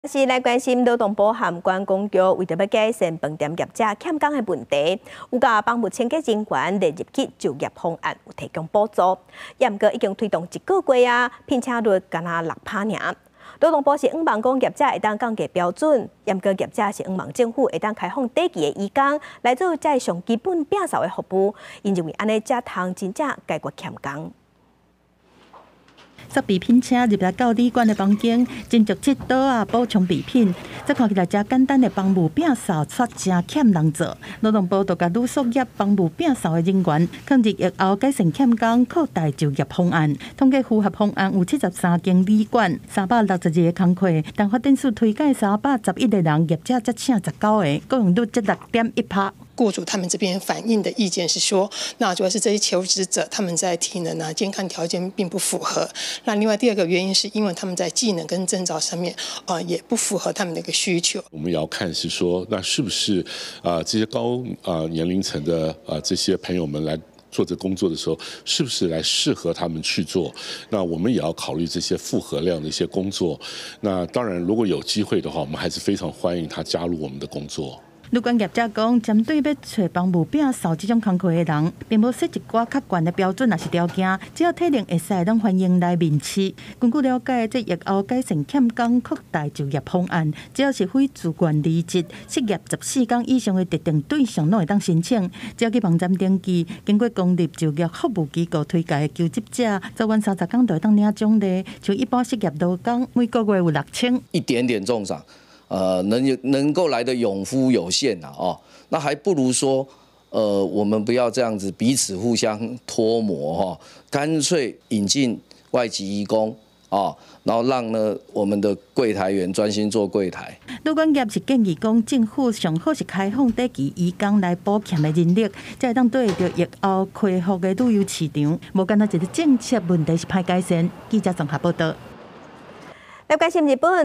是来关心劳动部和关公局为着要改善饭店业者欠工的问题，有甲帮务清洁人员列入去就业方案有提供补助，也毋过已经推动1个月啊，聘请率敢若6%尔。劳动部是希望讲业者会当降低标准，也毋过业者是希望政府会当开放短期的移工来做在上基本摒扫的服务，因认为安尼才通真正解决欠工。 煞被聘请入来到旅馆的房间，真足7桌啊补充备品。这看起来真简单的房务摒扫，却真欠人做。劳动部就甲旅宿业房务摒扫的人员，抗日疫后改善欠工扩大就业方案。统计符合方案有73间旅馆，362个工课，但发展署推介311个人，业者才请19个，雇用率只6.1%。 雇主他们这边反映的意见是说，那主要是这些求职者他们在体能啊、健康条件并不符合。那另外第二个原因是因为他们在技能跟证照上面也不符合他们的一个需求。 我们也要看是说，那是不是这些高年龄层的这些朋友们来做这工作的时候，是不是来适合他们去做？那我们也要考虑这些负荷量的一些工作。那当然，如果有机会的话，我们还是非常欢迎他加入我们的工作。 旅馆业者讲，针对要找房务摒扫这种工课的人，并无设一寡较悬的标准也是条件，只要体能会使，拢欢迎来面试。根据了解，这疫后改善欠工扩大就业方案，只要是非自愿离职、失业14天以上的特定对象，拢会当申请。只要去网站登记，经过公立就业服务机构推介的求职者，做完30天就会当领奖励。像一般失业劳工，每个月有6000， 一点点重赏。 能够来的勇夫有限呐，那还不如说，我们不要这样子彼此互相拖磨干脆引进外籍移工然后让呢我们的柜台员专心做柜台。 旅馆业是建议讲，政府上好是开放短期移工来补欠的人力，才会当对得到疫后恢复的旅游市场。无干那一个政策问题是歹改善。记者综合报道。 来关心日本。